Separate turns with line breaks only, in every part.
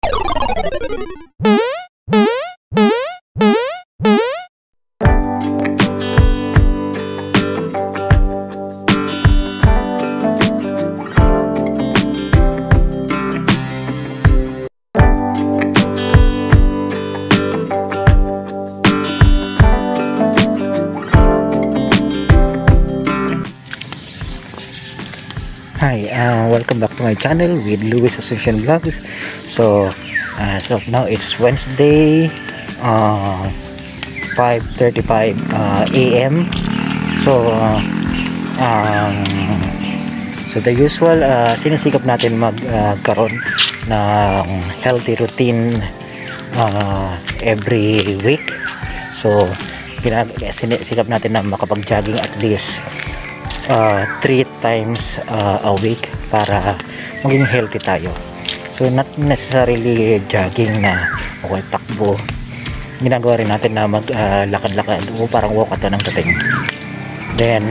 Hi, welcome back to my channel with Louis Ascension Vlogs. So now it's Wednesday, 5:35 a.m. So the usual, sinisikap natin magkaroon ng healthy routine every week. So sinisikap natin na makapag-jogging at least 3 times a week para maging healthy tayo. So not necessarily jogging na o takbo, ginagawa rin natin na maglakad-lakad o parang walk at ng dating. Then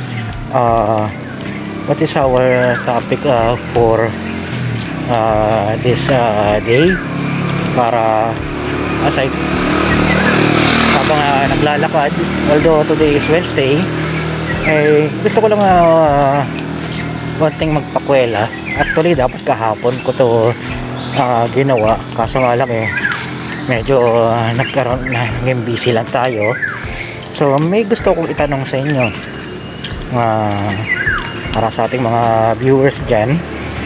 what is our topic for this day? Para aside habang naglalakad, although today is Wednesday, gusto ko lang konting magpakwela. Actually dapat kahapon ko to ginawa, kaso nga lang medyo nagkaroon na busy lang tayo. So may gusto kong itanong sa inyo, para sa ating mga viewers dyan.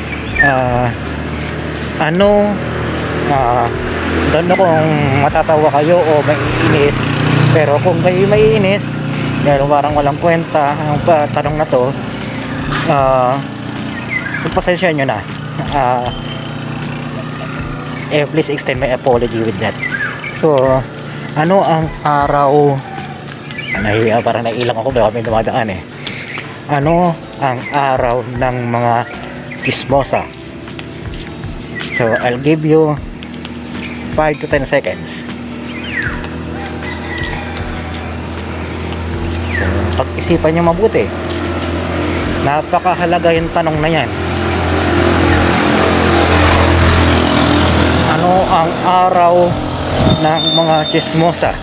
Don't know kung matatawa kayo o maiinis, pero kung kayo maiinis dahil parang walang kwenta ang tanong na to, pagpasensya nyo na. Please extend my apology with that. So ano ang araw, parang nailang ako dahil may dumadaan ano ang araw ng mga chismosa? So I'll give you 5 to 10 seconds. Pag-isipan nyo mabuti, napakahalaga yung tanong na yan. Ano ang araw ng mga chismosa?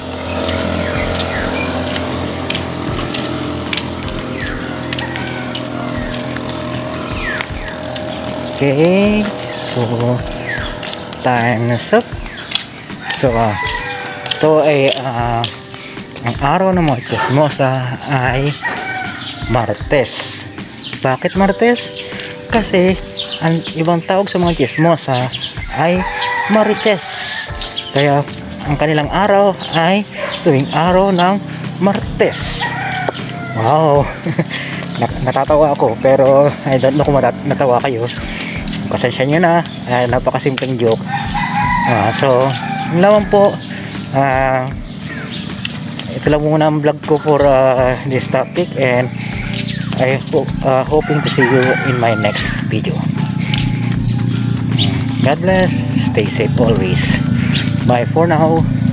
Okay, so time is up. So ito ay ang araw ng mga chismosa ay Martes. Bakit Martes? Kasi ang ibang tawag sa mga chismosa ay Marites. Kaya ang kanilang araw ay tuwing araw ng Martes. Wow. Natatawa ako, pero I don't know kung natawa kayo. Pasensya nyo na, napakasimpleng joke. So yun naman po. Ito lang muna ang vlog ko for this topic, and I hoping to see you in my next video. God bless, stay safe always. Bye for now.